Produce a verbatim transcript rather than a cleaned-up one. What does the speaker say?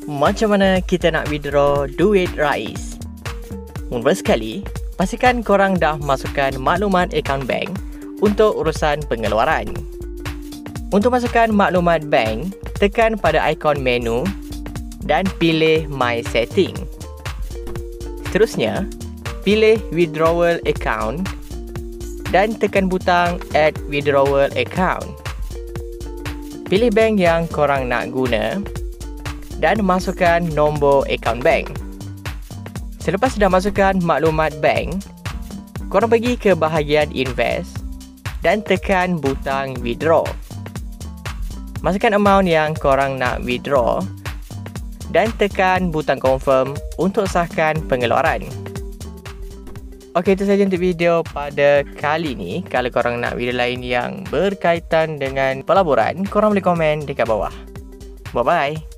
Macam mana kita nak withdraw duit Rais? Mula sekali, pastikan korang dah masukkan maklumat akaun bank untuk urusan pengeluaran. Untuk masukkan maklumat bank, tekan pada ikon menu dan pilih My Setting. Seterusnya, pilih Withdrawal Account dan tekan butang Add Withdrawal Account. Pilih bank yang korang nak guna dan masukkan nombor akaun bank. Selepas dah masukkan maklumat bank, korang pergi ke bahagian Invest dan tekan butang Withdraw. Masukkan amount yang korang nak withdraw dan tekan butang Confirm untuk sahkan pengeluaran. Okey, itu sahaja untuk video pada kali ni. Kalau korang nak video lain yang berkaitan dengan pelaburan, korang boleh komen dekat bawah. Bye-bye.